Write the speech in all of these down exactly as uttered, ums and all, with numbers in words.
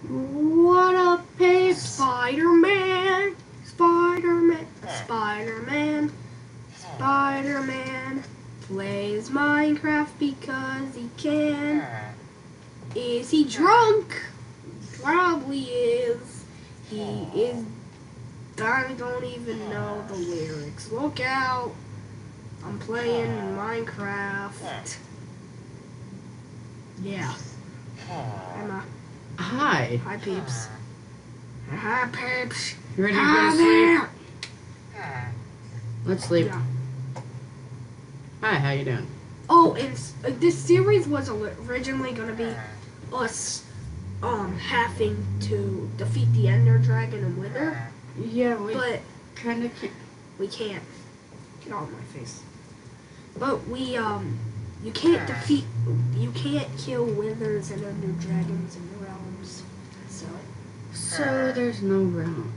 What up, hey, Spider-Man? Spider-Man, Spider-Man, Spider-Man plays Minecraft because he can. Is he drunk? Probably is. He is. I don't even know the lyrics. Look out! I'm playing Minecraft. Yeah. I'm a. Hi. Hi, peeps. Hi, peeps. You ready to Hi go to there. sleep? Let's sleep. Yeah. Hi, how you doing? Oh, and s- uh, this series was ori- originally gonna be us, um, having to defeat the Ender Dragon and Wither, Yeah, we but kind of can't. we can't. Get out of my face. But we, um, you can't defeat, you can't kill Withers and Ender Dragons in the realms. So, So there's no realm.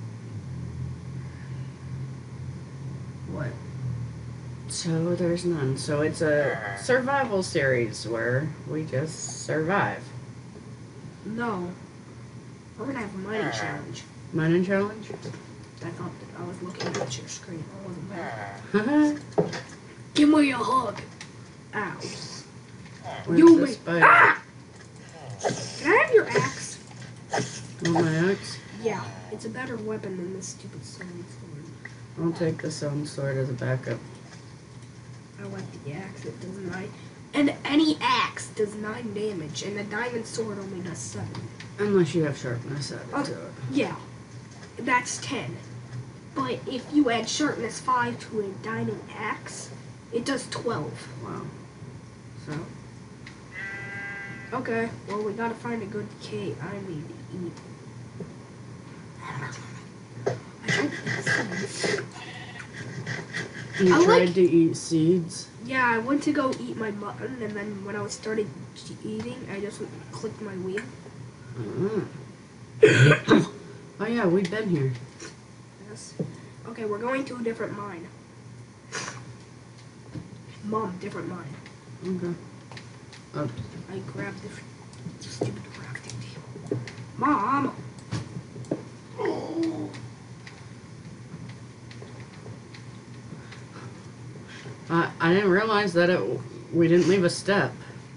what? So there's none. So it's a survival series where we just survive. No. We're gonna have a mining challenge. Mining challenge? I thought that I was looking at your screen. I wasn't there. Where's Give me a hug. Ow. the You me. spider? Ah! Can I have your axe? Want my axe? Yeah, it's a better weapon than this stupid stone sword. I'll take the stone sword as a backup. I like the axe. It does nine. And any axe does nine damage, and the diamond sword only does seven. Unless you have sharpness added Oh. to it. Yeah, that's ten. But if you add sharpness five to a diamond axe, it does twelve. Wow. So, Okay, well, we gotta find a good cave. I need to eat. I tried this. you I tried like- to eat seeds? Yeah, I went to go eat my mutton, and then when I was started eating, I just clicked my wheel. Uh-huh. Oh yeah, we've been here. Yes. Okay, we're going to a different mine. Mom, different mine. Okay. Oops. I grabbed the stupid crafting table. Mom! I I didn't realize that it we didn't leave a step.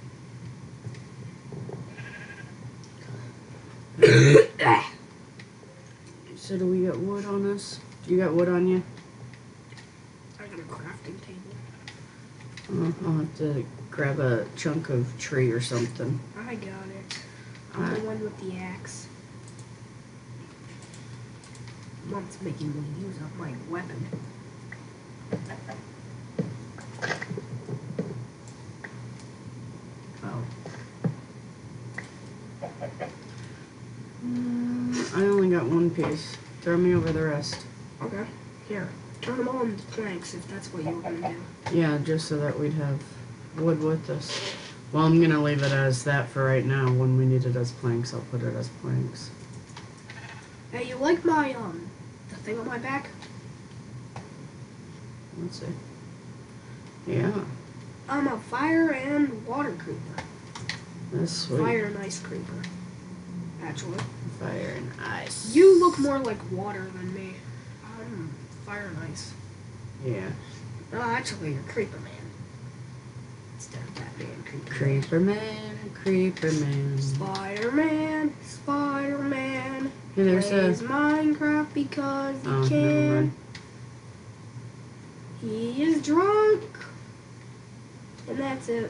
So do we got wood on us? You got wood on you? I got a crafting table. Uh, I'll have to grab a chunk of tree or something. I got it. I'm Alright. the one with the axe. Mom's making me use up my weapon. Oh. Mm, I only got one piece. Throw me over the rest. Okay. Here. Turn them all into planks if that's what you were gonna do. Yeah, just so that we'd have wood with us. Well, I'm gonna leave it as that for right now. When we need it as planks, I'll put it as planks. Hey, you like my, um, the thing on my back? Let's see. Yeah, I'm a fire and water creeper. that's sweet. Fire and ice creeper. Actually. Fire and ice. You look more like water than me. I'm fire and ice. Yeah. No, actually, you're creeper man. Instead of Batman, creeper. Creeper man, creeper man. Spider-Man, Spider-Man. Hey, there's plays a. Minecraft because he Oh, never can. mind. He is drunk. And that's it.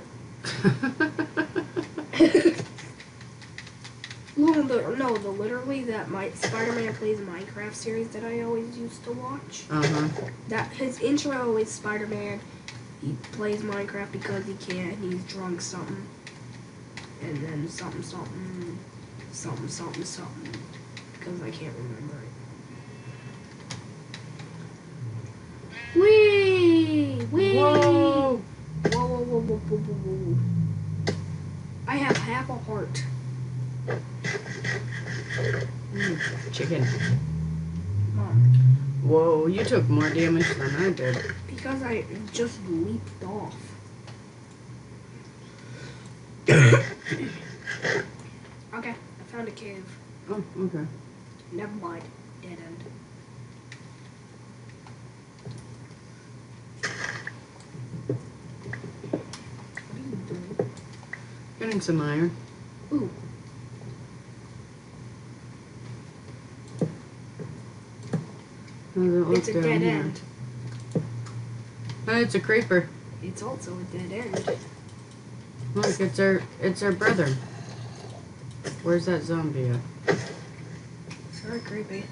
No, the, no, the literally that my Spider-Man plays Minecraft series that I always used to watch. Uh huh. That his intro is Spider-Man. He plays Minecraft because he can. He's drunk something, and then something something something something something because I can't remember it. Wee wee. Whoa! Whoa whoa whoa whoa whoa whoa whoa. I have half a heart. Mm, chicken. Mom, Whoa, you took more damage than I did. because I just leaped off. Okay, I found a cave. Oh, okay. Never mind. Dead end. What are you doing? Getting some iron. Ooh. How does it look It's a down dead here? end. Oh, it's a creeper. It's also a dead end. Look, it's our it's our brother. Where's that zombie at? It's very creepy.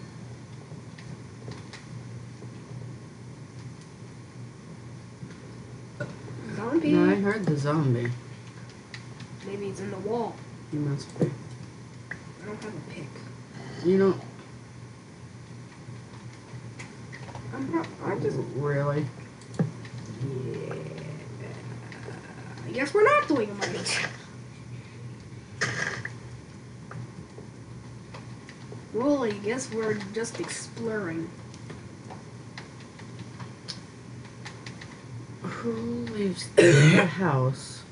Zombie? No, I heard the zombie. Maybe it's in the wall. He must be. I don't have a pick. You don't I'm not. I just. really. Yeah. I guess we're not doing a might. Well, I guess we're just exploring. Who leaves the house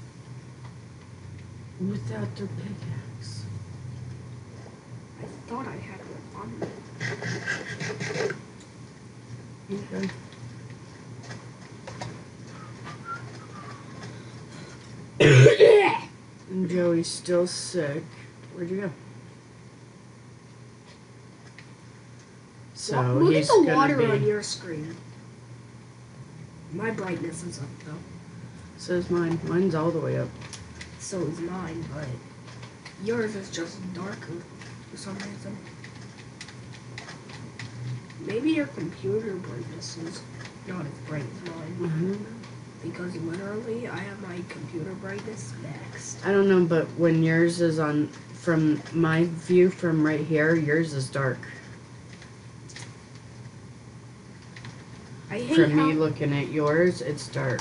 without their pickaxe? I thought I had one on me. Okay. And Joey's still sick. Where'd you go? So Wa- Look he's at the gonna water be. on your screen. My brightness is up though. So is mine. Mine's all the way up. So is mine, but yours is just darker for some reason. Maybe your computer brightness is not as bright as mine. Mm-hmm. Because literally, I have my computer brightness maxed. I don't know, but when yours is on, from my view from right here, yours is dark. I hate From how... me looking at yours, it's dark.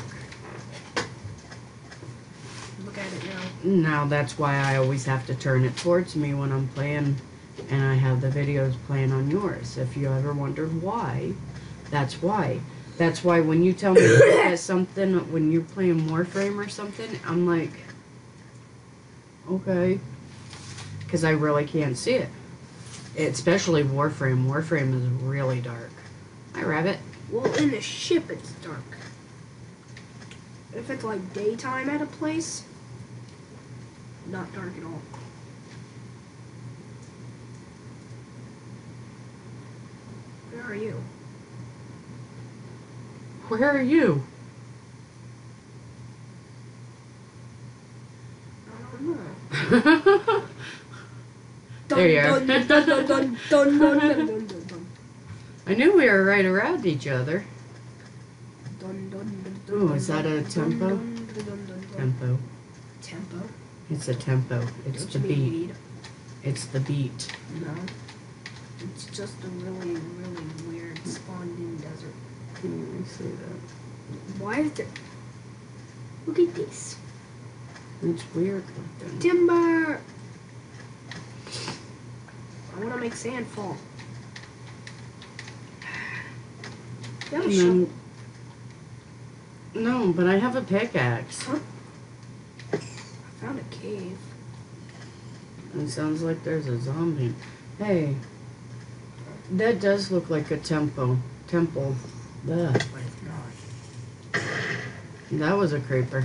Look at it now. Now that's why I always have to turn it towards me when I'm playing, and I have the videos playing on yours. If you ever wondered why, that's why. That's why when you tell me to look at something, when you're playing Warframe or something, I'm like, okay. Because I really can't see it. Especially Warframe. Warframe is really dark. Hi, Rabbit. Well, in the ship, it's dark. If it's like daytime at a place, not dark at all. Where are you? Where are you? I don't know. There you are. Dun, dun, dun, dun, dun, dun, dun, dun, dun, dun. I knew we were right around each other. Dun, dun, dun, dun, Ooh, dun, is that dun, a dun, tempo? dun, dun, dun, dun, dun. Tempo. Tempo? It's a tempo. It's Don't the you mean beat. weed? It's the beat. No. It's just a really, really weird spawned-in desert. Can you see that? Why is there... Look at this. It's weird looking. Timber! I want to make sand fall. You have a And shovel. then, no, but I have a pickaxe. Huh? I found a cave. It sounds like there's a zombie. Hey, that does look like a temple. Temple. Ugh. But it's not. That was a creeper.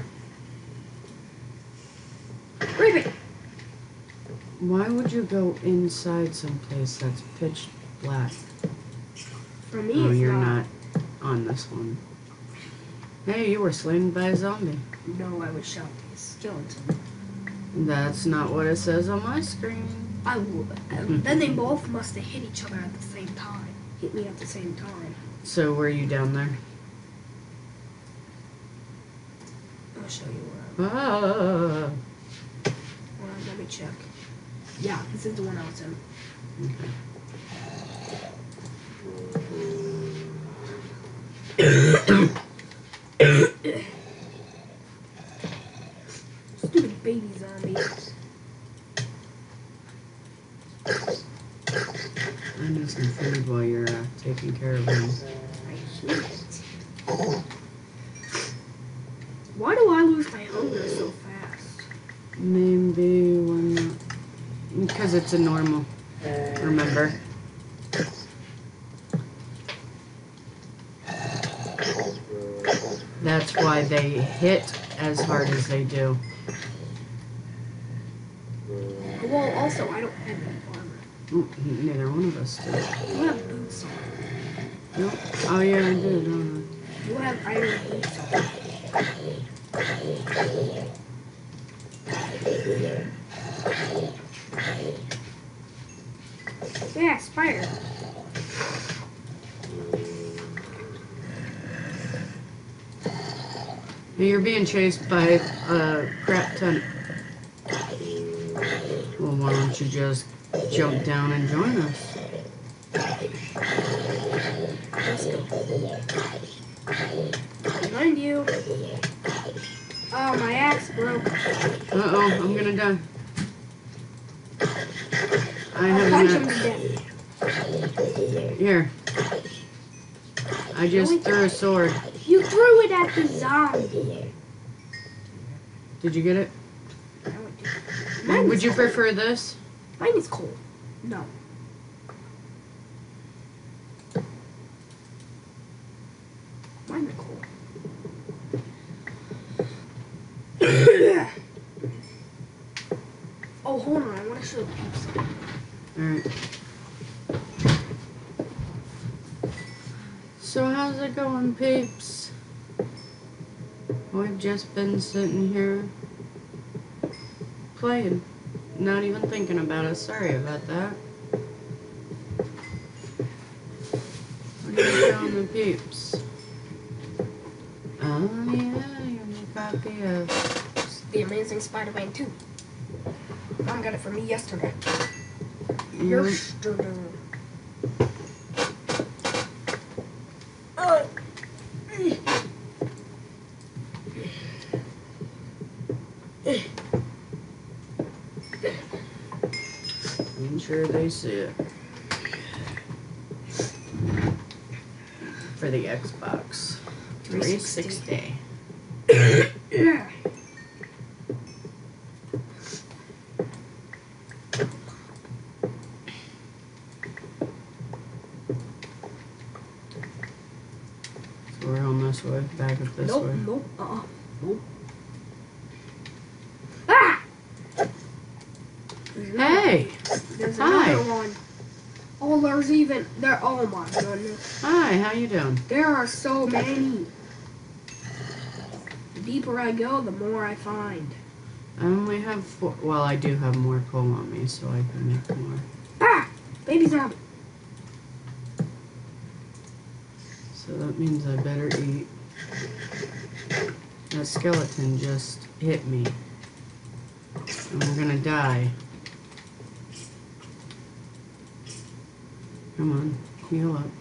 Creepy! Why would you go inside someplace that's pitch black? For me, Oh, it's you're not. not on this one. Hey, you were slain by a zombie. No, I was shot by a skeleton. That's not what it says on my screen. I would. Then they both must have hit each other at the same time. Hit me at the same time. So were you down there? I'll show you where I'm Ah. Hold on, let me check. Yeah, this is the one I was in. Stupid baby zombie. I need some food while you're uh, taking care of him. I hate it. Why do I lose my hunger so fast? Maybe when because it's a normal. Remember? That's why they hit as hard as they do. Well, also, I don't have any armor. Mm, neither one of us do. You have boots on. Nope. Oh yeah, I did. Uh, You have iron boots on. Yeah, spider. You're being chased by a crap ton. Well, why don't you just jump down and join us? Let's go. Behind you. Oh, my axe broke. Uh-oh, I'm gonna die. I I'll have punch an him to axe. death. Here. I just Really? threw a sword. You threw it at the zombie. Did you get it? No, it didn't. Mine Would is you cold. prefer this? Mine is cold. No. Mine is cold. Oh, hold on. I want to show the peeps something. Alright. So how's it going, peeps? We've just been sitting here playing. Not even thinking about it. Sorry about that. What are you showing the peeps? Oh yeah, you're a copy of... The Amazing Spider-Man two. Mom got it for me yesterday. You're... Yesterday. Uh, I'm sure they see it. For the Xbox three sixty. yeah. So we're on this way, back up this Nope, way. nope, uh-uh, nope. Ah! There's another- Hey! There's Hi. another one. Oh, there's even, there, oh my goodness. Hi, how you doing? There are so many. The deeper I go, the more I find. I only have four. Well, I do have more coal on me, so I can make more. Ah! Baby zombie. So that means I better eat. That skeleton just hit me. And I'm gonna die. Come on, heal up.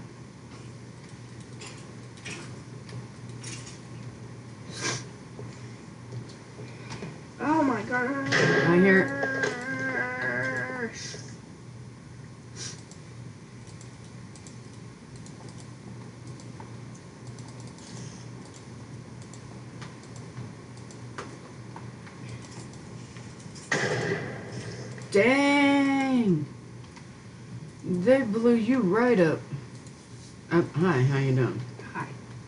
Oh my gosh. I hear. Dang! They blew you right up. Uh, hi, how you doing? Hi.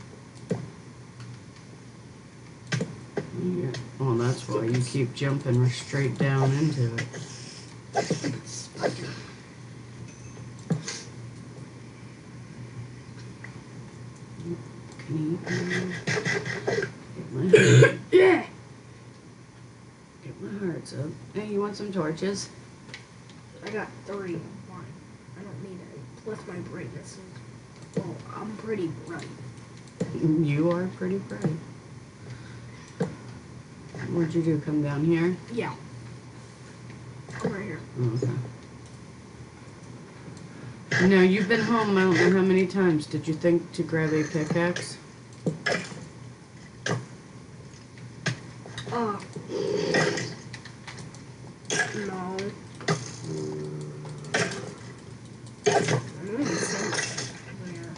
Yeah. Well, that's why you keep jumping straight down into it. Spider. Can you get my heart, Yeah. get my hearts up? Hey, you want some torches? I got three. One. I don't need it. Plus my brightness is, well, I'm pretty bright. You are pretty bright. What'd you do? Come down here? Yeah. Come right here. Oh, okay. No, you've been home I don't know how many times. Did you think to grab a pickaxe? Uh. No. I'm gonna get some there.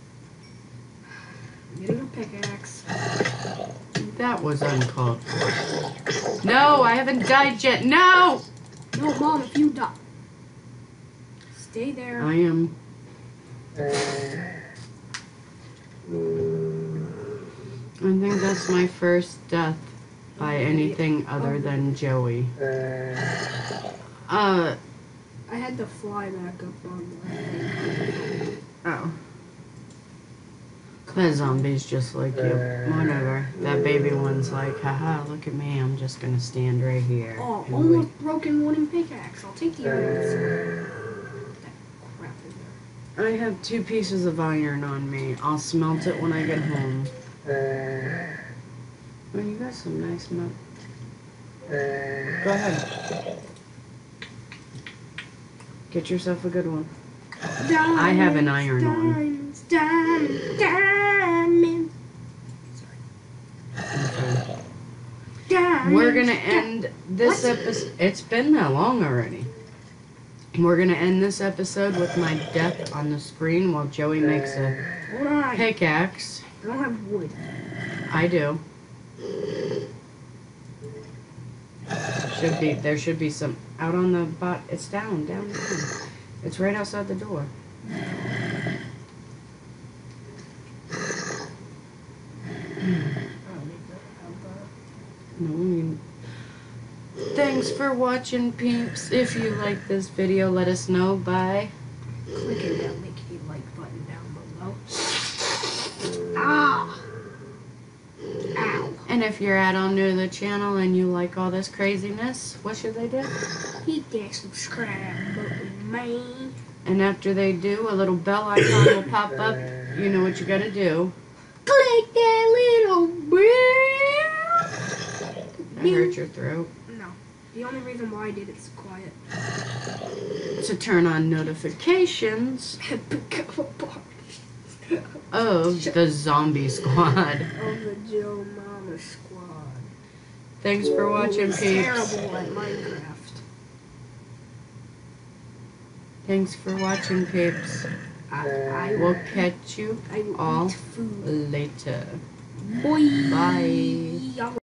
I'm getting a pickaxe. That was uncalled for. No, I haven't died yet. No! No, Mom, if you die. Stay there. I am. I think that's my first death by anything other than Joey. Uh, I had to fly back up on the oh. That zombie's just like you. Whatever. That baby one's like, haha, look at me, I'm just gonna stand right here. Oh, and almost wait. broken wooden pickaxe. I'll take the iron. That crap in there. I have two pieces of iron on me. I'll smelt it when I get home. Oh, you got some nice milk. Go ahead. Get yourself a good one. Diamonds, I have an iron one. diamonds, diamonds, diamonds. Okay. Diamonds, We're gonna di- end this What? episode. It's been that long already. We're gonna end this episode with my death on the screen while Joey makes a Hold on. pickaxe. I don't have wood. I do. Should be there should be some out on the bot. It's down, down, down. It's right outside the door. No, you. Thanks for watching, peeps. If you like this video, let us know by Clicking that lickety like button down below. Ah! Ow. and if you're add on to the channel and you like all this craziness, what should they do? Hit that subscribe button, man. And after they do, a little bell icon will pop up. You know what you gotta do. Click that little bell. That hurt your throat. No. The only reason why I did it's quiet. To turn on notifications And become a part of the zombie squad. of the Joe Mama squad. Thanks for watching, Who's peeps. terrible at Minecraft. Thanks for watching, peeps. I, I, We'll catch you I will all eat food. later. Boy. Bye.